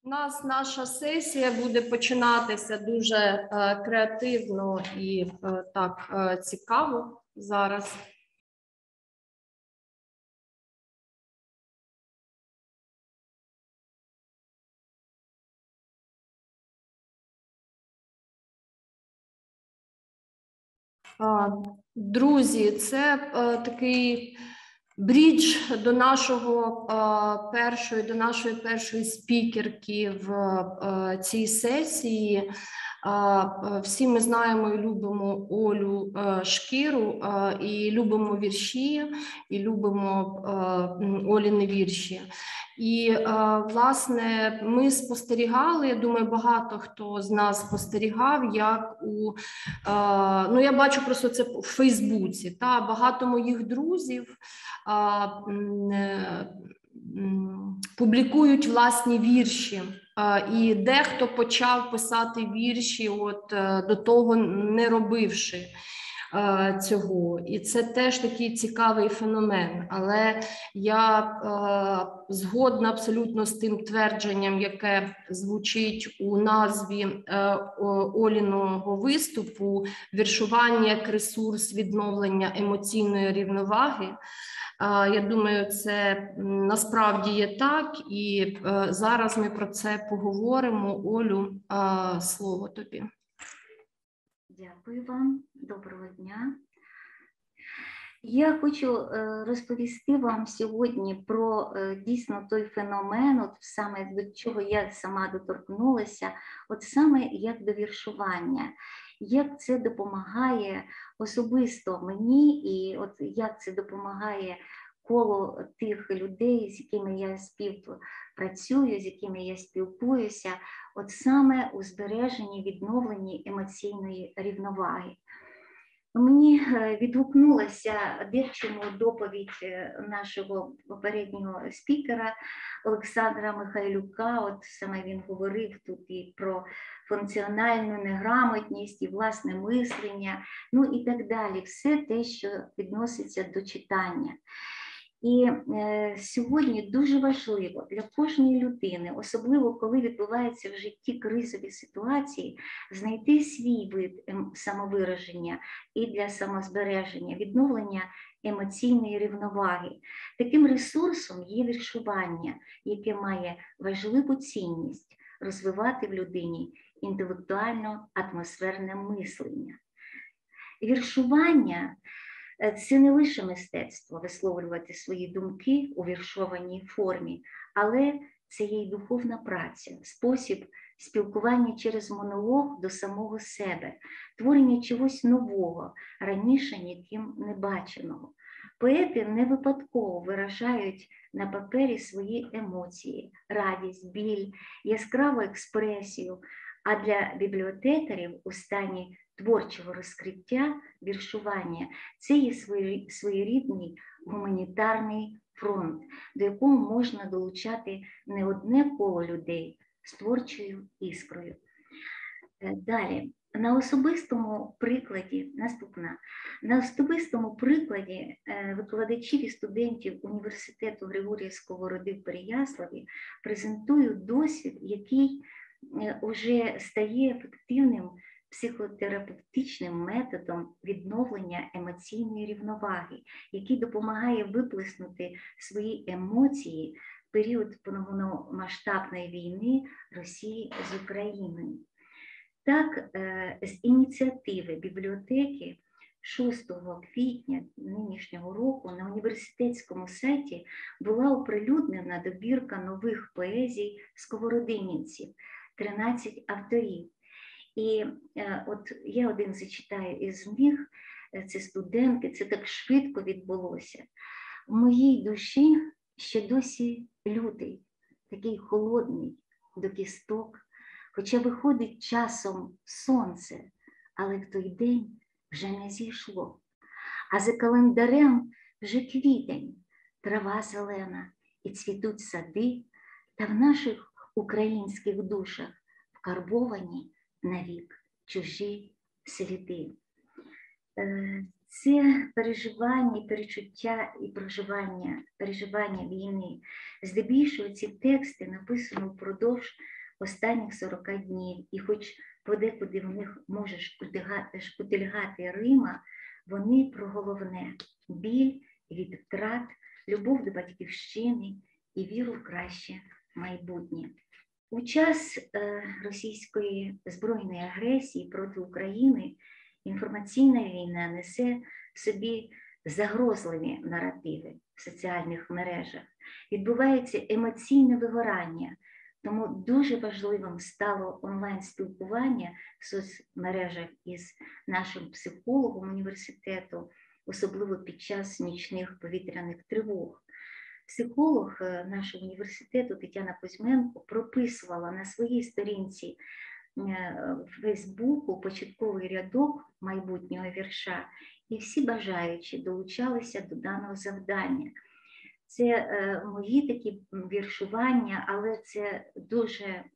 У нас наша сесія буде починатися дуже креативно і так цікаво зараз. Друзі, це такий брідж до нашої першої спікерки в цій сесії. Всі ми знаємо і любимо Олю Шкіру, і любимо вірші, і любимо Оліни вірші. І, власне, ми спостерігали, я думаю, багато хто з нас спостерігав, як ну, я бачу просто це в Фейсбуці, та багато моїх друзів публікують власні вірші. І дехто почав писати вірші, до того не робивши цього. І це теж такий цікавий феномен. Але я згодна абсолютно з тим твердженням, яке звучить у назві Оліного виступу «Віршування як ресурс відновлення емоційної рівноваги». Я думаю, це насправді є так, і зараз ми про це поговоримо. Олю, слово тобі. Дякую вам, доброго дня. Я хочу розповісти вам сьогодні про дійсно той феномен, саме до чого я сама доторкнулася, саме як до віршування, як це допомагає особисто мені, і як це допомагає коло тих людей, з якими я співпрацюю, з якими я спілкуюся, саме у збереженні, відновленні емоційної рівноваги. Мені відгукнулася дечому доповідь нашого попереднього спікера Олександра Михайлюка. Саме він говорив тут і про функціональну неграмотність, і власне мислення, ну і так далі. Все те, що відноситься до читання. І сьогодні дуже важливо для кожної людини, особливо коли відбуваються в житті кризові ситуації, знайти свій вид самовираження і для самозбереження, відновлення емоційної рівноваги. Таким ресурсом є віршування, яке має важливу цінність розвивати в людині інтелектуально-атмосферне мислення. Віршування – це не лише мистецтво висловлювати свої думки у віршованій формі, але це є й духовна праця, спосіб спілкування через монолог до самого себе, творення чогось нового, раніше ніким не баченого. Поети не випадково виражають на папері свої емоції, радість, біль, яскраву експресію, а для бібліотекарів у стані творчого розкриття, віршування – це є своєрідний гуманітарний фронт, до якого можна долучати не одне коло людей з творчою іскрою. Далі, на особистому прикладі, на особистому прикладі викладачів і студентів університету Григорія Сковороди в Переяславі презентують досвід, який вже стає ефективним психотерапевтичним методом відновлення емоційної рівноваги, який допомагає виплеснути свої емоції в період повномасштабної війни Росії з Україною. Так, з ініціативи бібліотеки 6 квітня нинішнього року на університетському сайті була оприлюднена добірка нових поезій сковородинівців, 13 авторів. І я один зачитаю із них, це студентки, це так швидко відбулося. В моїй душі ще досі лютий, такий холодний до кісток, хоча виходить часом сонце, але в той день вже не зійшло. А за календарем вже квітень, трава зелена і цвітуть сади, та в наших українських душах вкарбовані навік чужі сліди. Це переживання, перечуття і переживання війни. Здебільшого ці тексти написано впродовж останніх 40 днів, і хоч подекуди в них може шкутильгати рима, вони про головне – біль від втрат, любов до батьківщини і віру в краще майбутнє. У час російської збройної агресії проти України інформаційна війна несе в собі загрозливі наративи в соціальних мережах. Відбувається емоційне вигорання, тому дуже важливим стало онлайн-спілкування в соцмережах із нашим психологом університету, особливо під час нічних повітряних тривог. Психолог нашого університету Тетяна Кузьменко прописувала на своїй сторінці в Фейсбуку початковий рядок майбутнього вірша, і всі бажаючі долучалися до даного завдання. Це мої такі віршування, але це дуже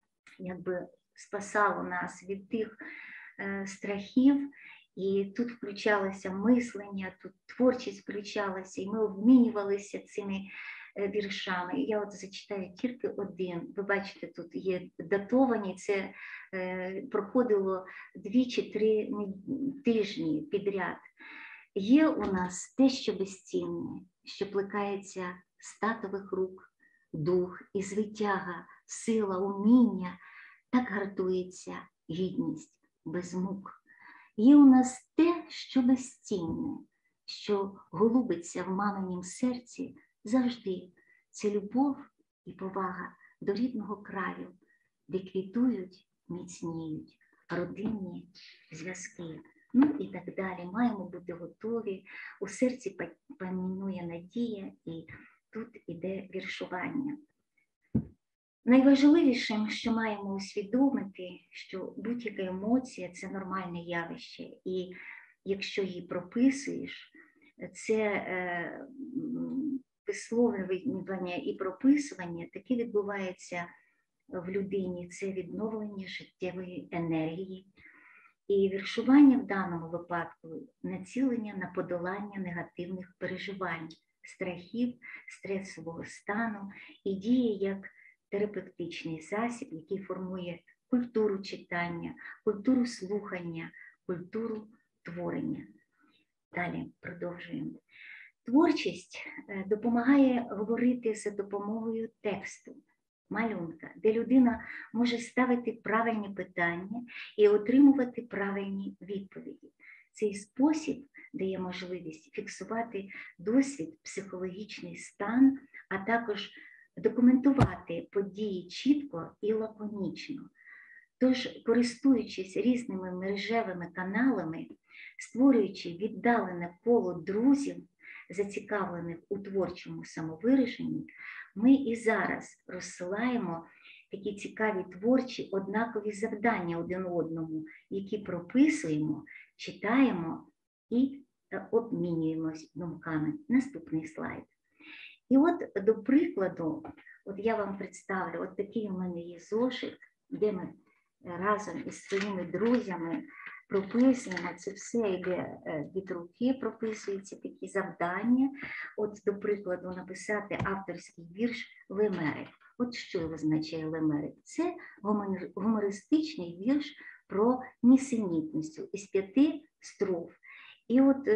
спасало нас від тих страхів, і тут включалося мислення, тут творчість включалася, і ми обмінювалися цими віршами. Я от зачитаю тільки один. Ви бачите, тут є датовані, це проходило 2 чи 3 тижні підряд. Є у нас те, що безцінне, що плекається з татових рук, дух і звитяга, сила, уміння, так гартується гідність без мук. Є у нас те, що безцінне, що голубиться в маминім серці завжди. Це любов і повага до рідного краю, де квітують, міцніють родинні зв'язки. Ну і так далі. Маємо бути готові. У серці панує надія, і тут іде віршування. Найважливішим, що маємо усвідомити, що будь-яка емоція – це нормальне явище. І якщо її прописуєш, це висловлювання і прописування таке відбувається в людині. Це відновлення життєвої енергії. І віршування в даному випадку – націлення на подолання негативних переживань, страхів, стресового стану і діє як терапевтичний засіб, який формує культуру читання, культуру слухання, культуру творення. Далі продовжуємо. Творчість допомагає говорити за допомогою тексту, малюнка, де людина може ставити правильні питання і отримувати правильні відповіді. Цей спосіб дає можливість фіксувати досвід, психологічний стан, а також документувати події чітко і лаконічно. Тож, користуючись різними мережевими каналами, створюючи віддалене коло друзів, зацікавлених у творчому самовираженні, ми і зараз розсилаємо такі цікаві творчі однакові завдання один одному, які прописуємо, читаємо і обмінюємось думками. Наступний слайд. І от, до прикладу, от я вам представлю, от такий у мене є зошит, де ми разом із своїми друзями прописуємо, це все йде від руки, прописуються такі завдання. От, до прикладу, написати авторський вірш «Лемерик». От що означає «Лемерик»? Це гумористичний вірш про нісенітність із 5 строф. І от,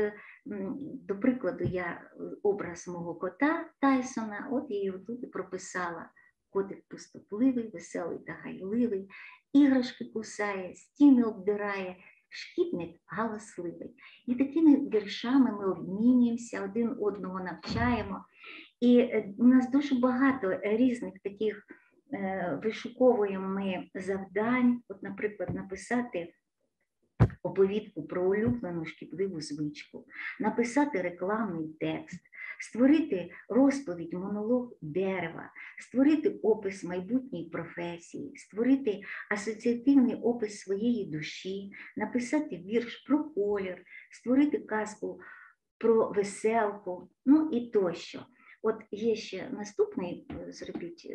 до прикладу, я образ мого кота Тайсона, от я його тут і прописала. Котик пустотливий, веселий та гайливий, іграшки кусає, стіни обдирає, шкідник галасливий. І такими віршами ми обмінюємося, один одного навчаємо. І у нас дуже багато різних таких вишуковуємо ми завдань. От, наприклад, написати оповідку про улюблену шкідливу звичку, написати рекламний текст, створити розповідь, монолог дерева, створити опис майбутньої професії, створити асоціативний опис своєї душі, написати вірш про колір, створити казку про веселку, ну і тощо. От є ще наступний, зробіть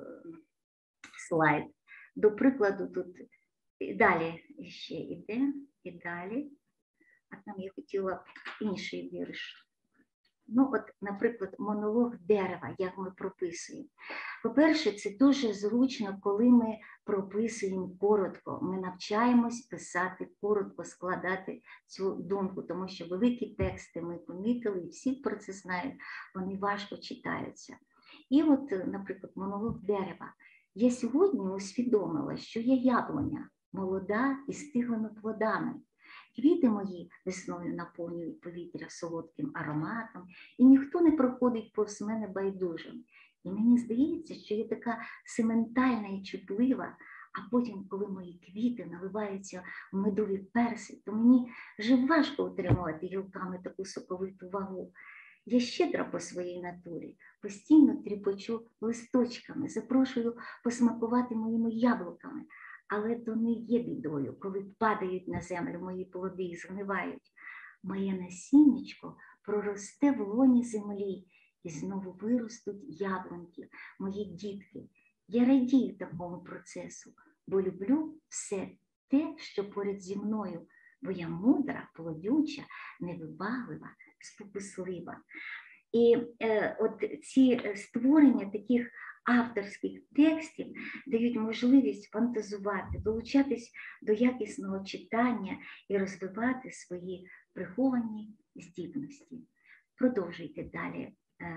слайд. До прикладу, тут далі ще йде, і далі. а там я хотіла інший вірш. Ну, от, наприклад, монолог дерева, як ми прописуємо. По-перше, це дуже зручно, коли ми прописуємо коротко. Ми навчаємось писати коротко, складати цю думку, тому що великі тексти ми помітили, і всі про це знають, вони важко читаються. І от, наприклад, монолог дерева. Я сьогодні усвідомила, що я яблуня, молода і стиглими плодами. Квіти мої весною наповнюють повітря солодким ароматом, і ніхто не проходить повз мене байдужим. І мені здається, що я така сементальна і чутлива, а потім, коли мої квіти наливаються в медові перси, то мені вже важко утримувати гілками таку соковиту вагу. Я щедра по своїй натурі, постійно тріпочу листочками, запрошую посмакувати моїми яблуками. Але то не є бідою, коли падають на землю мої плоди і згнивають. Моє насіннячко проросте в лоні землі, і знову виростуть яблуньки, мої дітки. Я радію такому процесу, бо люблю все те, що поряд зі мною, бо я мудра, плодюча, невибаглива, спокуслива. І от ці створення таких авторських текстів дають можливість фантазувати, долучатись до якісного читання і розвивати свої приховані здібності. Продовжуйте далі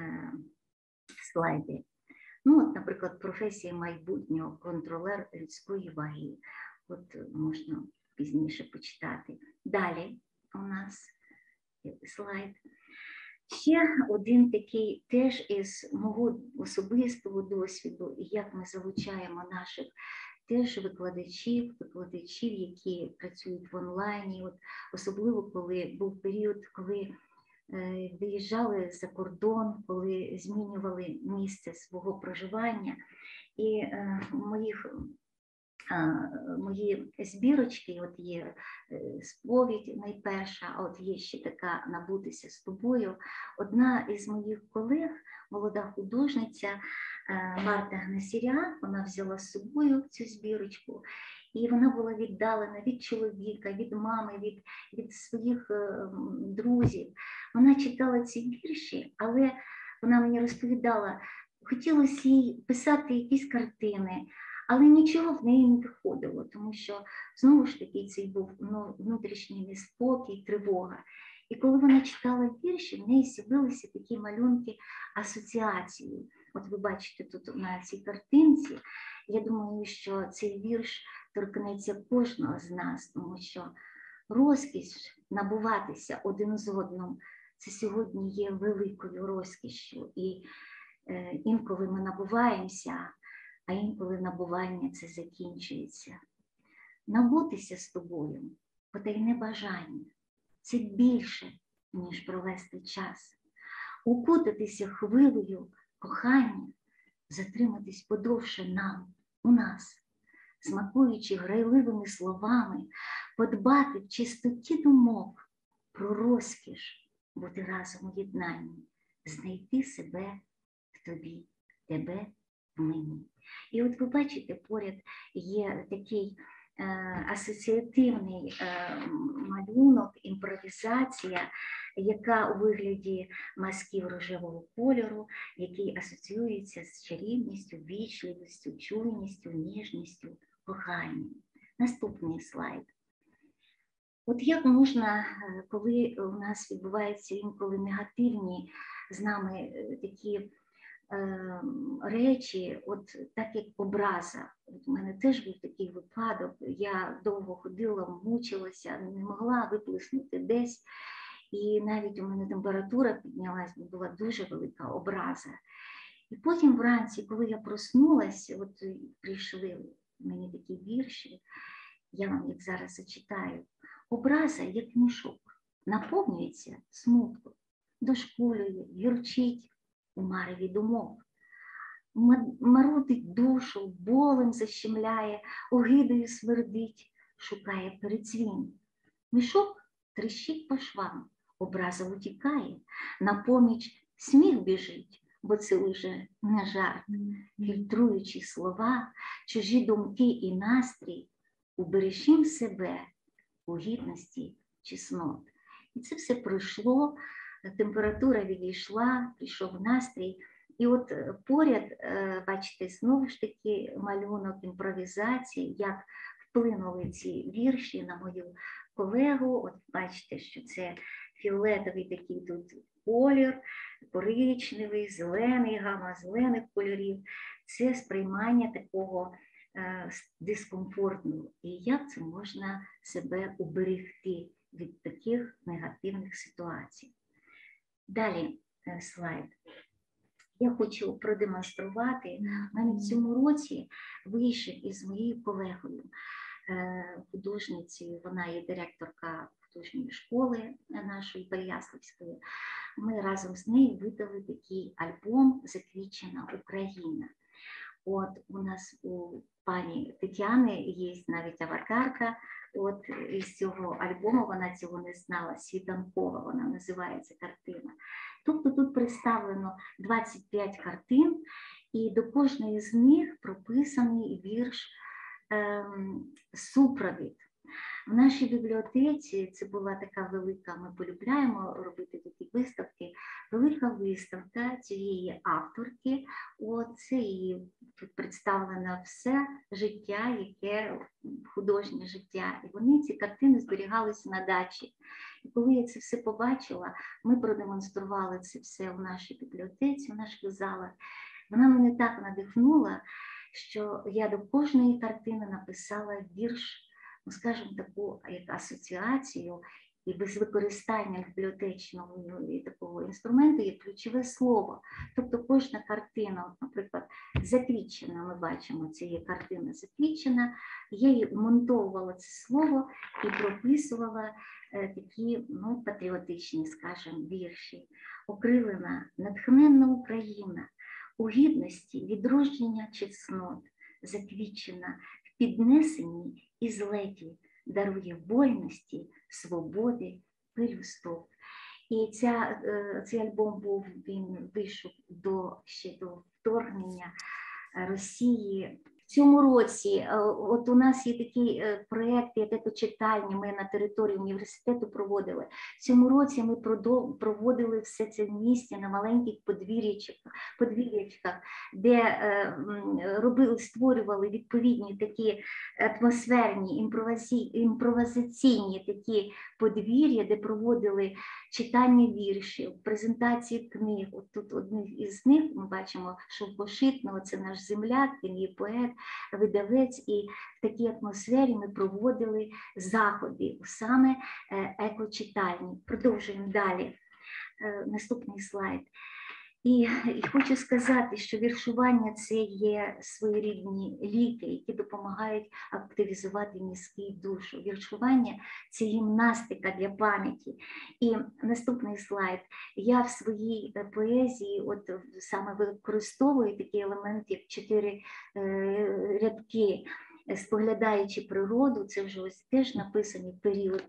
слайди. Ну, от, наприклад, професія майбутнього контролер людської ваги. От можна пізніше почитати. Далі у нас слайд. Ще один такий теж із мого особистого досвіду, як ми залучаємо наших теж викладачів, які працюють в онлайні, от, особливо коли був період, коли виїжджали за кордон, коли змінювали місце свого проживання. І мої збірочки, от є сповідь найперша, а от є ще така «Набутися з тобою». Одна із моїх колег, молода художниця Марта Гнасіря, вона взяла з собою цю збірочку, і вона була віддалена від чоловіка, від мами, від своїх друзів. Вона читала ці вірші, але вона мені розповідала, хотілося їй писати якісь картини, але нічого в неї не виходило, тому що, знову ж таки, цей був внутрішній неспокій, тривога. І коли вона читала вірші, в неї з'явилися такі малюнки асоціації. От ви бачите тут на цій картинці, я думаю, що цей вірш торкнеться кожного з нас, тому що розкіш набуватися один з одним, це сьогодні є великою розкішшю. І інколи ми набуваємося, а інколи набування це закінчується. Набутися з тобою, потайне бажання, це більше, ніж провести час. Укутатися хвилею кохання, затриматись подовше нам, у нас, смакуючи грайливими словами, подбати в чистоті думок про розкіш, бути разом у єднанні, знайти себе в тобі, тебе в мені. І от ви бачите, поряд є такий асоціативний малюнок, імпровізація, яка у вигляді мазків рожевого кольору, який асоціюється з чарівністю, вічливістю, чуйністю, ніжністю, коханням. Наступний слайд. От як можна, коли у нас відбуваються інколи негативні з нами такі речі, от так як образа. От у мене теж був такий випадок, я довго ходила, мучилася, не могла виплеснути десь, і навіть у мене температура піднялась, була дуже велика образа. І потім вранці, коли я проснулася, от прийшли мені такі вірші, я вам їх зараз зачитаю. Образа, як мішок, наповнюється смутком, дошкулює, гірчить у мареві думок. Марудить душу, болем защемляє, огидою свердить, шукає передзвін. Мішок тріщить по швам, образа утікає, на поміч сміх біжить, бо це уже не жарт. Фільтруючи слова, чужі думки і настрій, убережім себе у гідності чеснот. І це все пройшло, температура відійшла, прийшов настрій. І от поряд, бачите, знову ж таки малюнок імпровізації, як вплинули ці вірші на мою колегу. От бачите, що це фіолетовий такий тут колір, коричневий, зелений, гама зелених кольорів. Це сприймання такого дискомфортного. І як це можна себе уберегти від таких негативних ситуацій. Далі слайд. Я хочу продемонструвати, в мене в цьому році вийшов із моєю колегою, художницею, вона є директорка художньої школи нашої Переяславської. Ми разом з нею видали такий альбом «Заквітчена Україна». От у нас у пані Тетяни є навіть аватарка. От із цього альбому, вона цього не знала, «Світанкова» вона називається картина. Тобто тут представлено 25 картин, і до кожної з них прописаний вірш «Супровід». В нашій бібліотеці, це була така велика, ми полюбляємо робити такі виставки, велика виставка цієї авторки. Це її тут представлено все життя, яке художнє життя. І вони, ці картини, зберігалися на дачі. І коли я це все побачила, ми продемонстрували це все в нашій бібліотеці, в наших залах. Вона мене так надихнула, що я до кожної картини написала вірш, скажімо, таку як асоціацію, і без використання бібліотечного і такого інструменту є ключове слово. Тобто кожна картина, от, наприклад, «Заквітчена», ми бачимо, це є картина «Заквітчена», я її вмонтовувала це слово і прописувала такі патріотичні, скажімо, вірші. «Окрилена, натхненна Україна, у гідності відродження чеснот, заквітчена в піднесенні і злеті, дарує вольності, свободи, пелюсток». І цей альбом він вийшов ще до вторгнення Росії. В цьому році от у нас є такий проєкт, як екочитальні, ми на території університету проводили. В цьому році ми проводили все це в місті на маленьких подвір'ячках, де створювали відповідні такі атмосферні, імпровізаційні такі подвір'я, де проводили читання віршів, презентації книг. От тут одних із них ми бачимо Шовкошитного, це наш земляк, він є поет, видавець, і в такій атмосфері ми проводили заходи, саме екочитальні. Продовжуємо далі. Наступний слайд. І хочу сказати, що віршування – це є своєрідні ліки, які допомагають активізувати мізки і душу. Віршування – це гімнастика для пам'яті. І наступний слайд. Я в своїй поезії саме використовую такий елемент, як 4 рядки, споглядаючи природу. Це вже ось теж написаний період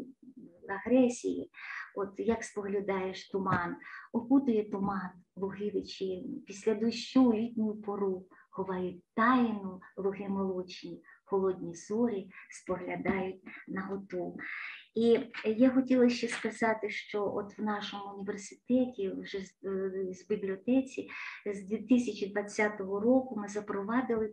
агресії. От як споглядаєш туман, окутує туман луги вечірні, після дощу літню пору ховають таїну луги молочні, холодні зорі споглядають наготу. І я хотіла ще сказати, що от в нашому університеті, вже з бібліотеці, з 2020 року ми запровадили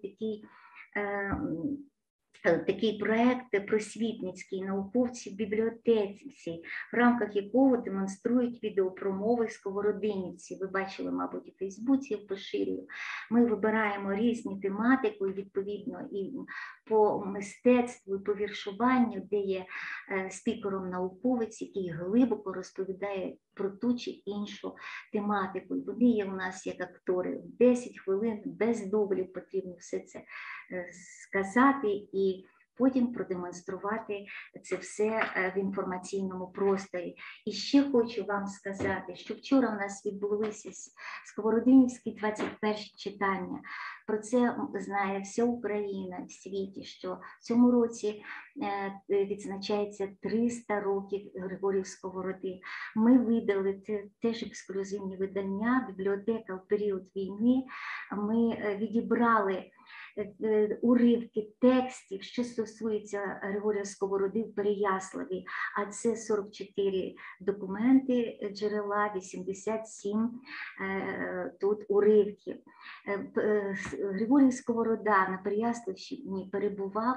такий проєкт просвітницький «Науковці в бібліотеці», в рамках якого демонструють відеопромови сковородинівці. Ви бачили, мабуть, у Фейсбуці, я поширюю. Ми вибираємо різні тематики, відповідно, і по мистецтву, і по віршуванню, де є спікером науковець, який глибоко розповідає про ту чи іншу тематику. І вони є у нас як актори. 10 хвилин без дублів потрібно все це сказати і потім продемонструвати це все в інформаційному просторі. І ще хочу вам сказати, що вчора у нас відбулися сковородинівські 21 читання. Про це знає вся Україна в світі, що в цьому році відзначається 300 років Григорів Сковороди. Ми видали теж ексклюзивні видання, бібліотека в період війни. Ми відібрали уривки текстів, що стосуються Григорія Сковороди в Переяславі, а це 44 документи, джерела, 87 тут уривків. Григорій Сковорода на Переяславщині перебував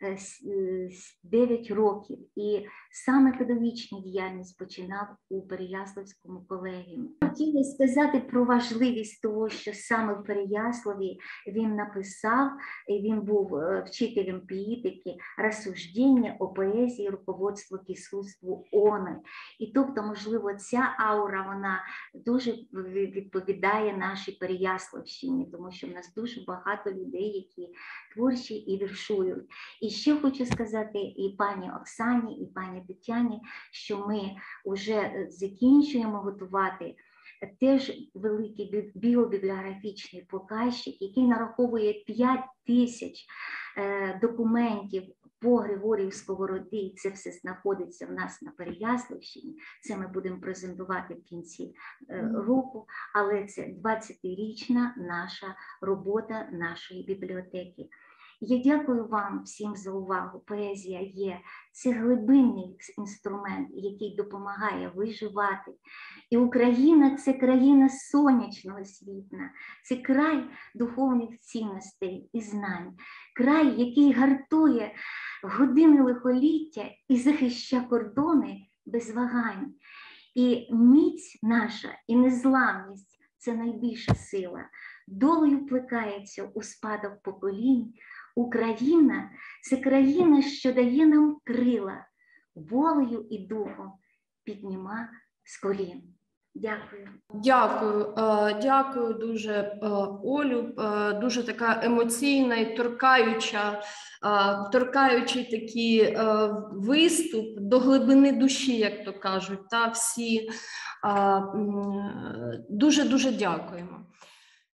9 років, і саме педагогічну діяльність починав у Переяславському колегіумі. Хотіла сказати про важливість того, що саме в Переяславі він написав, і він був вчителем піетики, «Рассуждення о поезії, руководство к искусству оны». І тобто, можливо, ця аура, вона дуже відповідає нашій Переяславщині, тому що в нас дуже багато людей, які творчі і віршують. І ще хочу сказати і пані Оксані, і пані Тетяні, що ми вже закінчуємо готувати теж великий біобібліографічний показчик, який нараховує 5000 документів по Григорію Сковороді. Це все знаходиться в нас на Переяславщині. Це ми будемо презентувати в кінці року, але це 20-річна наша робота нашої бібліотеки. Я дякую вам всім за увагу. Поезія є це глибинний інструмент, який допомагає виживати. І Україна – це країна сонячного світла, це край духовних цінностей і знань, край, який гартує години лихоліття і захищає кордони без вагань. І міць наша, і незламність – це найбільша сила. Долею плекається у спадок поколінь. Україна – це країна, що дає нам крила, волею і духом підніма з колін. Дякую. Дякую, дякую дуже, Олю. Дуже така емоційна і торкаючий такий виступ до глибини душі, як то кажуть. Та всі дуже-дуже дякуємо.